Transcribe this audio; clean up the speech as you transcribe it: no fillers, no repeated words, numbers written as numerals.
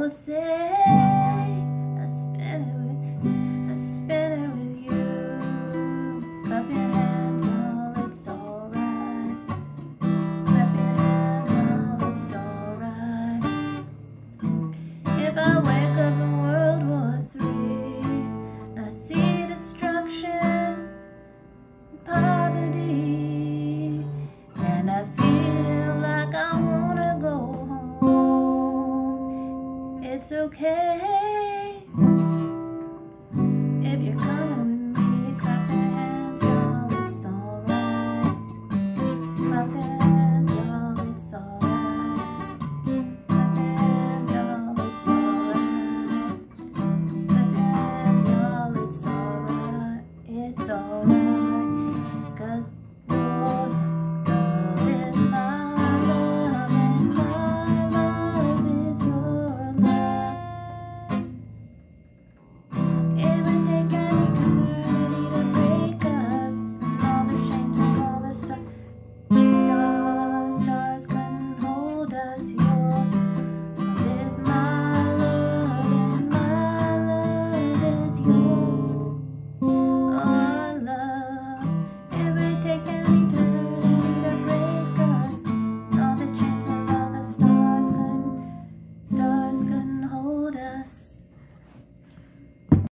will say I spent it with you. Clap your hands, oh, it's alright. Clap your hands, oh, it's alright. If I wake up in World War III, I see destruction, poverty, and I feel like I wanna go home. It's okay.